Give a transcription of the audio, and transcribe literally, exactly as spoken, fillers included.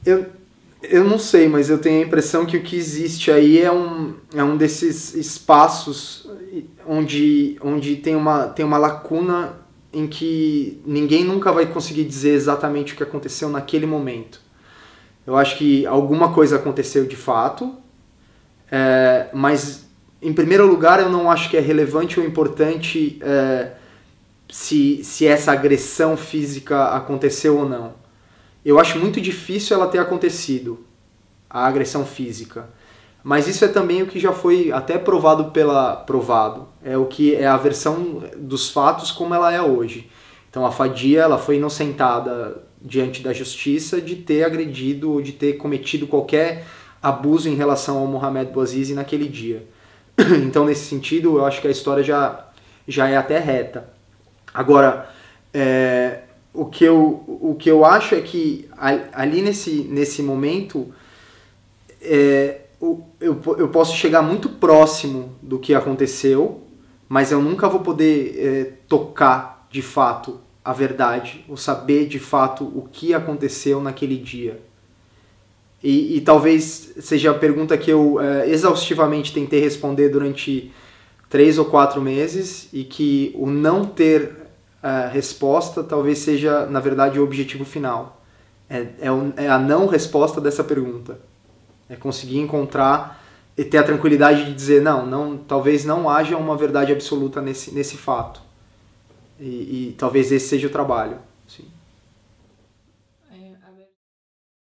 Eu, eu não sei, mas eu tenho a impressão que o que existe aí é um, é um desses espaços onde, onde tem, uma, tem uma lacuna em que ninguém nunca vai conseguir dizer exatamente o que aconteceu naquele momento. Eu acho que alguma coisa aconteceu de fato, é, mas em primeiro lugar eu não acho que é relevante ou importante é, se, se essa agressão física aconteceu ou não. Eu acho muito difícil ela ter acontecido, a agressão física. Mas isso é também o que já foi até provado pela... Provado. É o que é a versão dos fatos como ela é hoje. Então a Fadia, ela foi inocentada diante da justiça de ter agredido ou de ter cometido qualquer abuso em relação ao Mohamed Bouazizi naquele dia. Então nesse sentido eu acho que a história já, já é até reta. Agora... É, O que, eu, o que eu acho é que ali nesse, nesse momento é, eu, eu posso chegar muito próximo do que aconteceu, mas eu nunca vou poder é, tocar de fato a verdade, ou saber de fato o que aconteceu naquele dia. E, e talvez seja a pergunta que eu é, exaustivamente tentei responder durante três ou quatro meses e que o não ter a resposta talvez seja, na verdade, o objetivo final. É, é, é a não resposta dessa pergunta. É conseguir encontrar e ter a tranquilidade de dizer, não, não talvez não haja uma verdade absoluta nesse, nesse fato. E, e talvez esse seja o trabalho.